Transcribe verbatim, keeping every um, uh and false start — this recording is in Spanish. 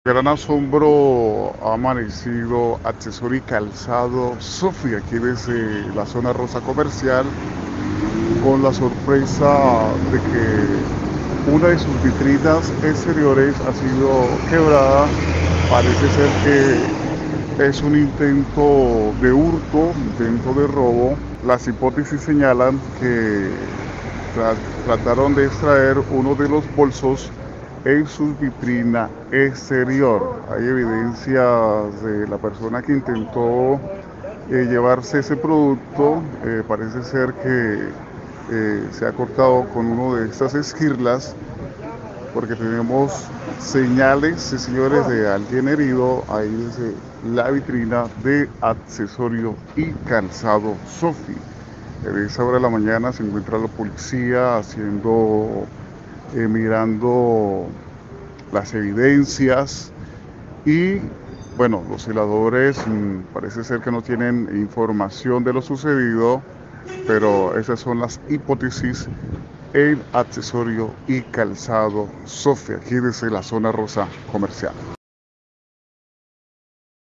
Gran asombro ha amanecido Accesorio y Calzado Sofía, aquí desde la zona rosa comercial, con la sorpresa de que una de sus vitrinas exteriores ha sido quebrada. Parece ser que es un intento de hurto, intento de robo. Las hipótesis señalan que tra- trataron de extraer uno de los bolsos en su vitrina exterior. Hay evidencias de la persona que intentó eh, llevarse ese producto. Eh, parece ser que eh, se ha cortado con uno de estas esquirlas, porque tenemos señales, sí, señores, de alguien herido ahí desde la vitrina de Accesorio y Calzado Sofi. En esa hora de la mañana se encuentra la policía haciendo, eh, mirando las evidencias y, bueno, los celadores mmm, parece ser que no tienen información de lo sucedido, pero esas son las hipótesis en Accesorio y Calzado Sofía, aquí desde la zona rosa comercial.